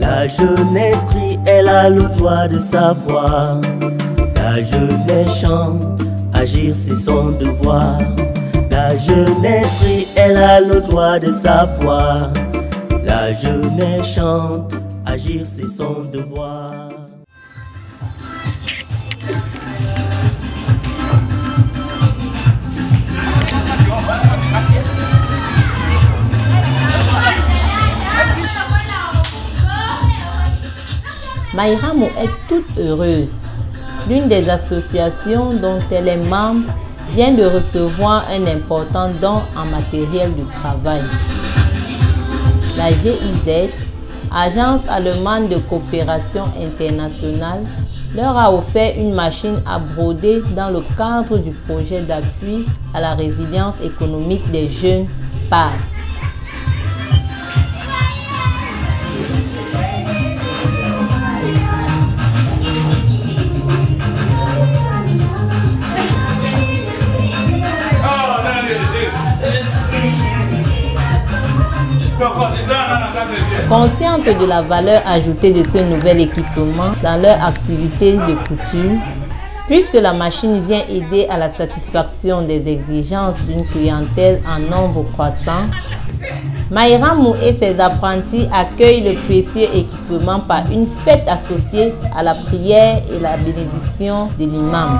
La jeunesse crie, elle a le droit de savoir. La jeunesse chante, agir c'est son devoir. La jeunesse crie, elle a le droit de savoir. La jeunesse chante, agir c'est son devoir. Maïramou est toute heureuse. L'une des associations dont elle est membre vient de recevoir un important don en matériel de travail. La GIZ, Agence allemande de coopération internationale, leur a offert une machine à broder dans le cadre du projet d'appui à la résilience économique des jeunes PAS. Consciente de la valeur ajoutée de ce nouvel équipement dans leur activité de couture, puisque la machine vient aider à la satisfaction des exigences d'une clientèle en nombre croissant, Maïramou et ses apprentis accueillent le précieux équipement par une fête associée à la prière et la bénédiction de l'imam.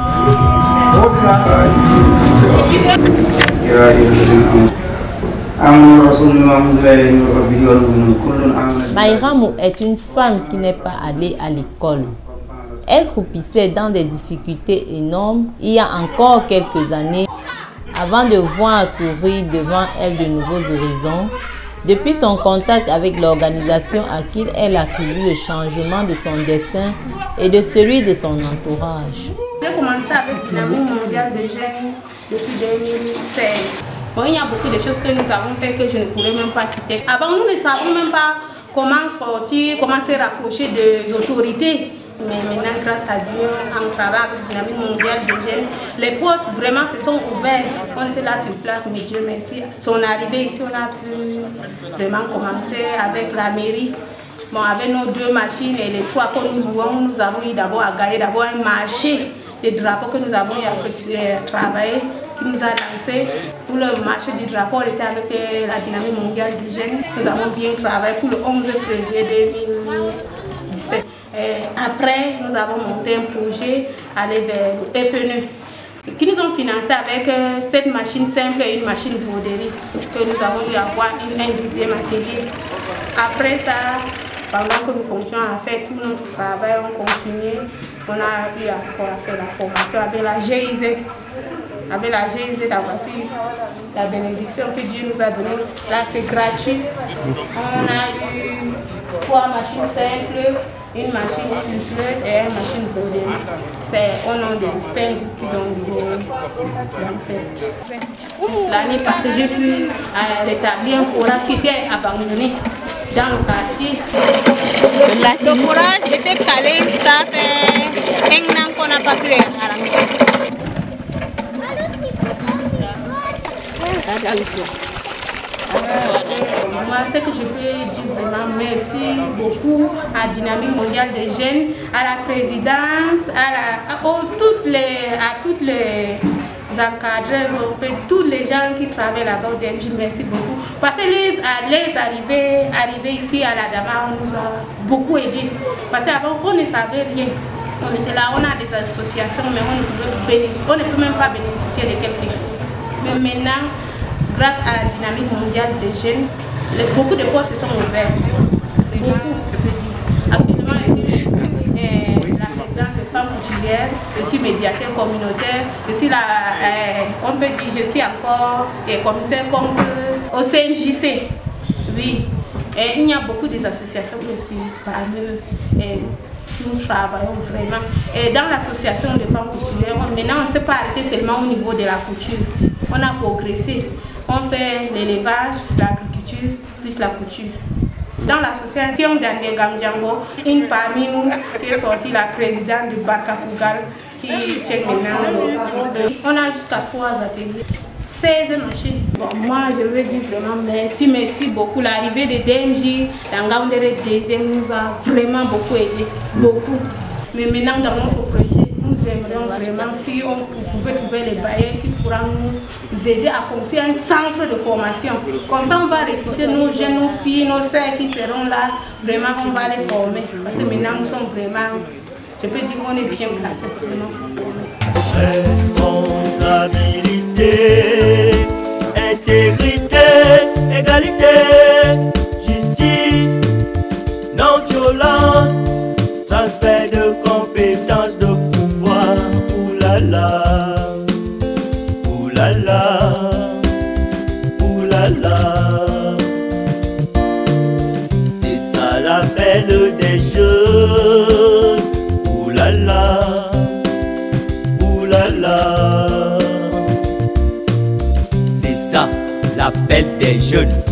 Maïramou est une femme qui n'est pas allée à l'école. Elle croupissait dans des difficultés énormes il y a encore quelques années avant de voir s'ouvrir devant elle de nouveaux horizons. Depuis son contact avec l'organisation à qui elle attribue le changement de son destin et de celui de son entourage. J'ai commencé avec Dynamique mondiale de jeunes depuis 2016. Bon, il y a beaucoup de choses que nous avons fait que je ne pourrais même pas citer. Avant, nous ne savions même pas comment sortir, comment se rapprocher des autorités. Mais maintenant, grâce à Dieu, en travaillant avec Dynamique mondiale de jeunes, les portes vraiment se sont ouvertes. On était là sur place, mais Dieu merci. Son arrivée ici, on a pu vraiment commencer avec la mairie. Bon, avec nos 2 machines et les 3 que nous avons eu d'abord à gagner d'abord un marché des drapeaux que nous avons eu à travailler, qui nous a lancé. Pour le marché du drapeau, on était avec la Dynamique mondiale des jeunes. Nous avons bien travaillé pour le 11 février 2017. Après, nous avons monté un projet, aller vers le FNE, qui nous ont financé avec cette machine simple et une machine broderie, que nous avons eu à avoir un 10e atelier. Après ça, pendant que nous continuons à faire tout notre travail, on continue, on a eu encore à faire la formation avec la GIZ. Avec la GIZ, voici la bénédiction que Dieu nous a donnée. Là, c'est gratuit. On a eu 3 machines simples, une machine souffleuse et une machine broderie. C'est au nom des 5 qu'ils ont donné dans cette. L'année passée, j'ai pu rétablir un forage qui était abandonné dans le quartier. Le forage était calé, ça fait 1 an qu'on n'a pas pu arranger. Moi, ce que je peux dire vraiment, merci beaucoup à Dynamique mondiale des jeunes, à la présidence, à toutes les encadreurs, tous les gens qui travaillent là-bas. Je merci beaucoup. Parce que les arrivées ici à la Dama, on nous a beaucoup aidés. Parce qu'avant, on ne savait rien. On était là, on a des associations, mais on ne peut même pas bénéficier de quelque chose. Mais maintenant, grâce à la Dynamique mondiale des jeunes, beaucoup de postes se sont ouverts. Beaucoup, je peux dire. Actuellement, je suis la présidente de femmes couturières, je suis médiateur communautaire, je suis on peut dire, je suis encore commissaire au CNJC. Oui. Et il y a beaucoup d'associations que je suis parmi eux. Nous travaillons vraiment. Et dans l'association des femmes couturières, maintenant on ne s'est pas arrêté seulement au niveau de la couture. On a progressé. On fait l'élevage, l'agriculture, plus la couture. Dans l'association d'Andegam Django, une parmi nous qui est sortie, la présidente du Barka Kougal, qui tient maintenant. On a jusqu'à 3 ateliers. 16 machines. Bon, moi, je veux dire vraiment merci beaucoup. L'arrivée de DMJ dans Gaoundéré deuxième nous a vraiment beaucoup aidé. Beaucoup. Mais maintenant, dans notre projet, nous aimerions vraiment si on pouvait trouver les bailleurs qui pourront nous aider à construire un centre de formation. Comme ça, on va recruter nos jeunes, nos filles, nos sœurs qui seront là. Vraiment, on va les former. Parce que maintenant, nous sommes vraiment, je peux dire qu'on est bien placés vraiment pour former. Responsabilité, intégrité, égalité, justice, non-violence, transfert de compétences, de pouvoir. Oulala, oulala, oulala. C'est ça l'appel des jeunes. Oulala, oulala. C'est ça l'appel des jeunes.